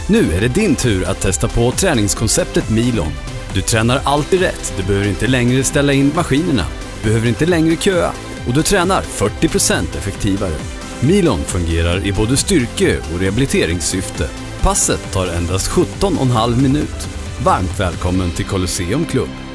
Nu är det din tur att testa på träningskonceptet Milon. Du tränar alltid rätt, du behöver inte längre ställa in maskinerna, behöver inte längre köa och du tränar 40% effektivare. Milon fungerar i både styrke- och rehabiliteringssyfte. Passet tar endast 17,5 minut. Varmt välkommen till Colosseum Club.